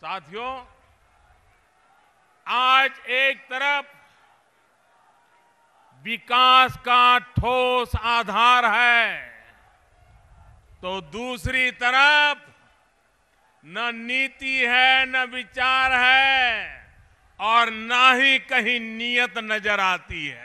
साथियों, आज एक तरफ विकास का ठोस आधार है, तो दूसरी तरफ न नीति है, न विचार है और न ही कहीं नीयत नजर आती है।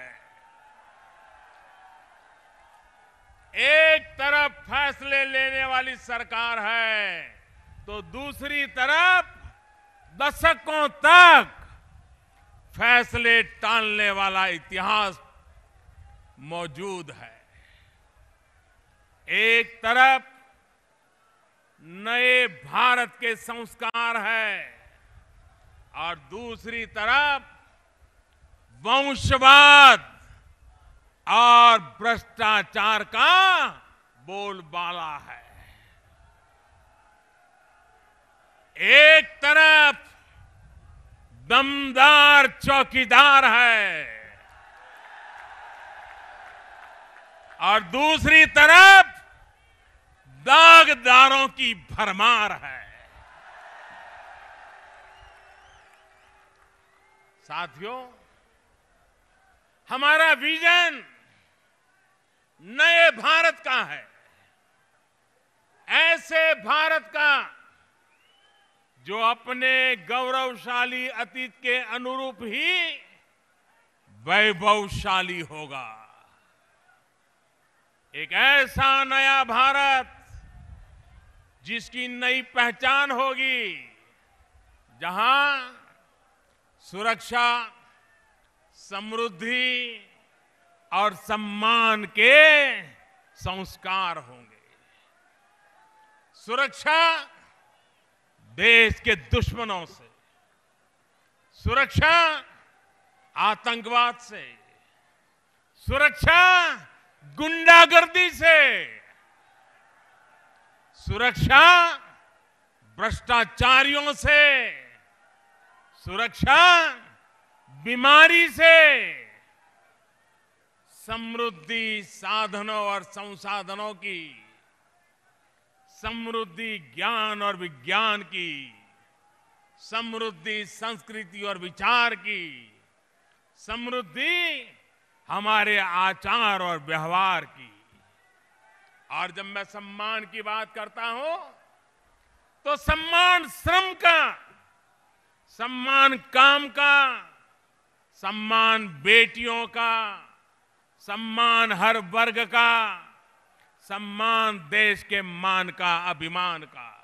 एक तरफ फैसले लेने वाली सरकार है, तो दूसरी तरफ दशकों तक फैसले टालने वाला इतिहास मौजूद है। एक तरफ नए भारत के संस्कार है और दूसरी तरफ वंशवाद और भ्रष्टाचार का बोलबाला है। एक तरफ दमदार चौकीदार है और दूसरी तरफ दागदारों की भरमार है। साथियों, हमारा विजन नए भारत का है, ऐसे भारत का जो अपने गौरवशाली अतीत के अनुरूप ही वैभवशाली होगा। एक ऐसा नया भारत जिसकी नई पहचान होगी, जहां सुरक्षा, समृद्धि और सम्मान के संस्कार होंगे। सुरक्षा देश के दुश्मनों से, सुरक्षा आतंकवाद से, सुरक्षा गुंडागर्दी से, सुरक्षा भ्रष्टाचारियों से, सुरक्षा बीमारी से, समृद्धि साधनों और संसाधनों की, समृद्धि ज्ञान और विज्ञान की, समृद्धि संस्कृति और विचार की, समृद्धि हमारे आचार और व्यवहार की। और जब मैं सम्मान की बात करता हूं, तो सम्मान श्रम का, सम्मान काम का, सम्मान बेटियों का, सम्मान हर वर्ग का, सम्मान देश के मान का, अभिमान का।